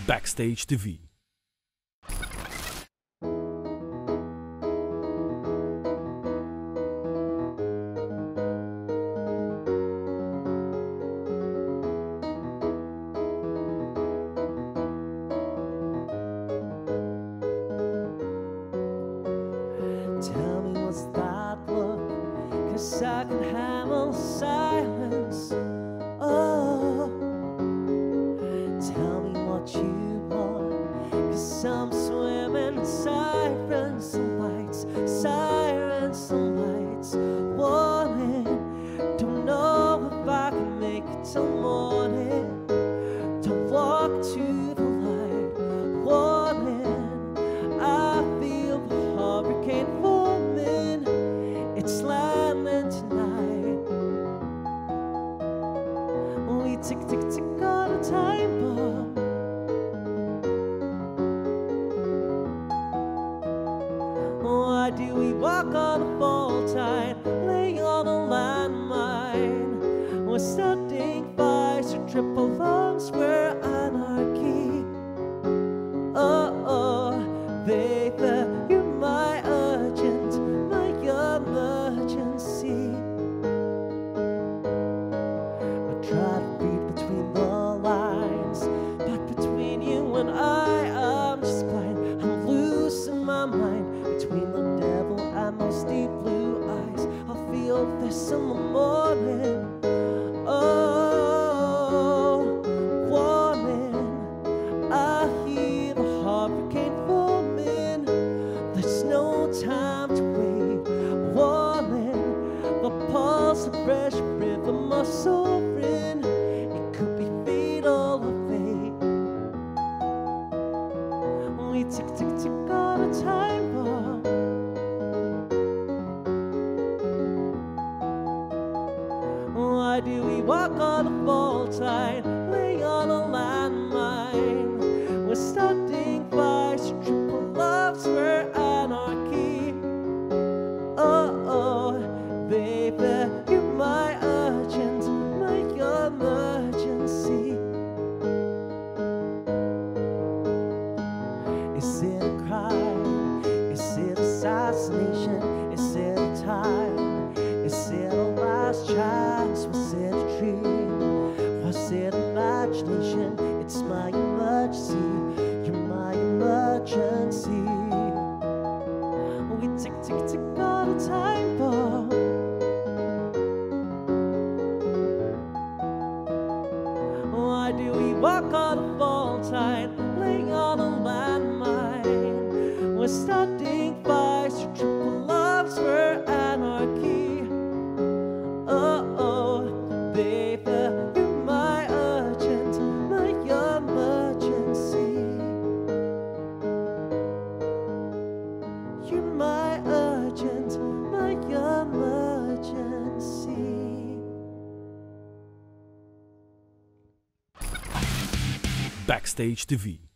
Backstage TV. Tell me what's that look, 'cause I can handle silence. Oh, tell me what you want, 'cause I'm swimming in sirens and lights, sirens and lights. Warning, don't know if I can make it till morning. Don't walk to the light. Warning, I feel the hurricane forming. It's landing tonight. We tick, tick, tick on a time bomb. Why do we walk on a fault line, lay on a landmine? We're starting fires or triple lungs, we're anarchy. Oh, baby, you're my urgent, my emergency. I try to read between the lines, but between you and I'm just blind. I'm losing my mind between the devil and those deep blue eyes. I feel this in the morning. Oh, warning, I hear the hurricane forming. There's no time to wait. Warning, the pulse of fresh rhythm are soaring. It could be fatal or fate. We tick, tick, tick on a time bomb. Why do we walk on a fault line, lay on a landmine? We're starting fires, triple loves, we're anarchy. Oh, baby, you're my urgent, my emergency. Is it a crime? Is it assassination? Is it a time? Is it a last chance? Was it a dream? Was it imagination? It's my emergency. You're my emergency. We tick, tick, tick on a time bomb. Why do we walk on a fault line, laying on a landmine? We're starting fires, triple loves, we're anarchy. Oh, baby, you're my urgent, my emergency. You're my urgent, my emergency. Backstage TV.